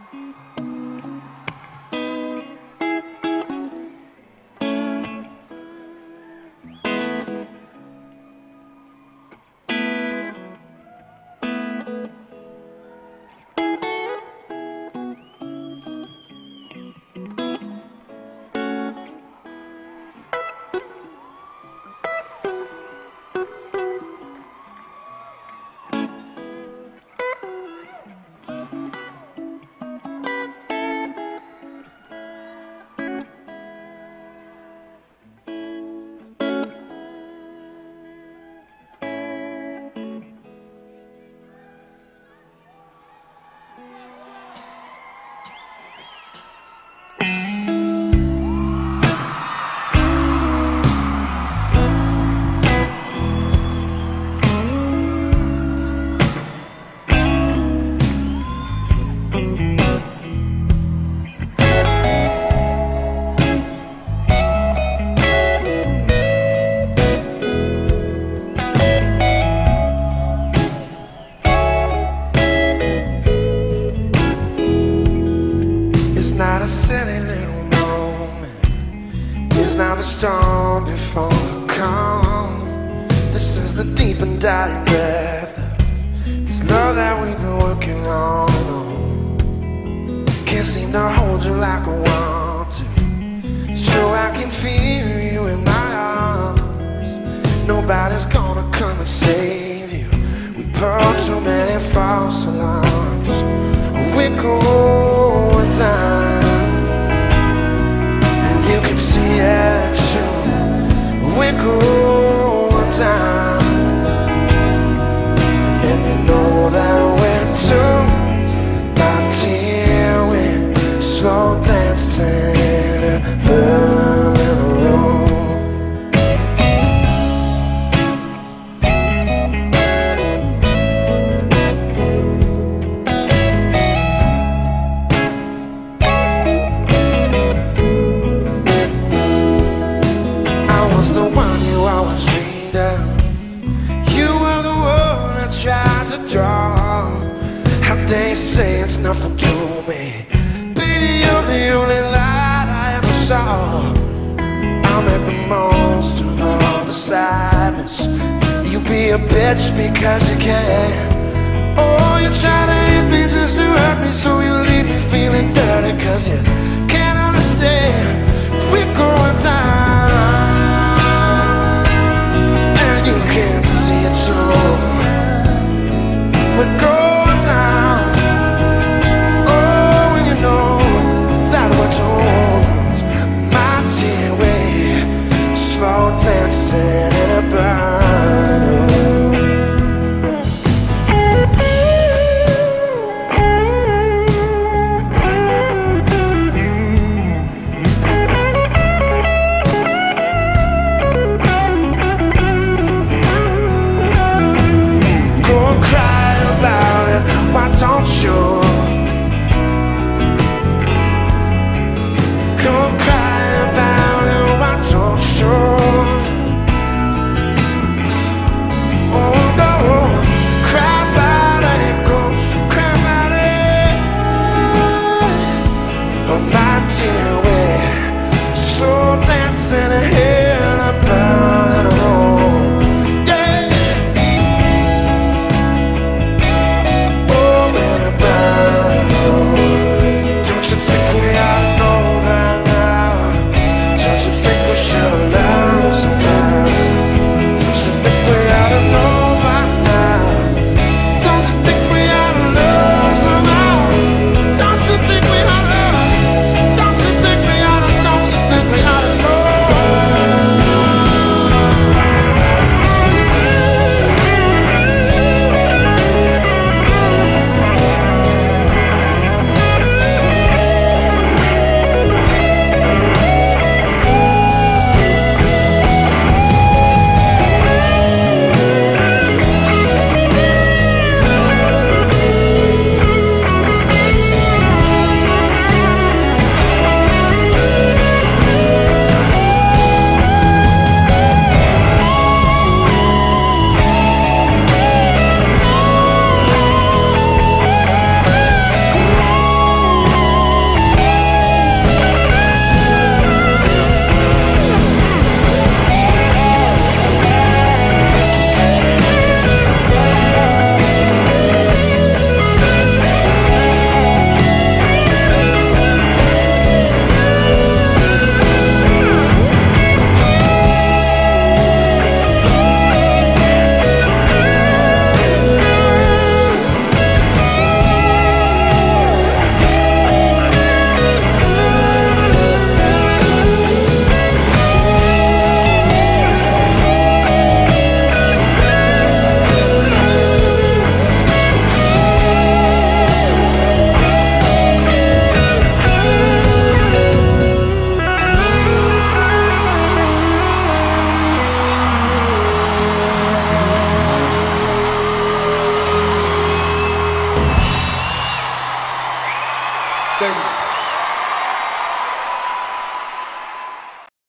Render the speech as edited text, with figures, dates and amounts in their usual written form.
It's not a silly little moment. It's not a storm before the calm. This is the deep and dying breath of this love that we've been working on and on. Can't seem to hold you like I want to, so I can feel you in my arms. Nobody's gonna come and save you. We pulled so many false alarms. We're going down, and you can see it too. We're going down, and you know that we're doomed. My dear, we're slow dancing in a burning room. The one you always dreamed of. You were the one I tried to draw. How dare you say it's nothing to me? Baby, you're the only light I ever saw. I'll make the most of all the sadness. You be a bitch because you can. Oh, you try to hit me just to hurt me, so you leave me feeling dirty cause you can't understand. We're going down, you can't see it too. We're going down. Oh, and you know that we're told. My dear, we're slow dancing in a burning room. Thank you.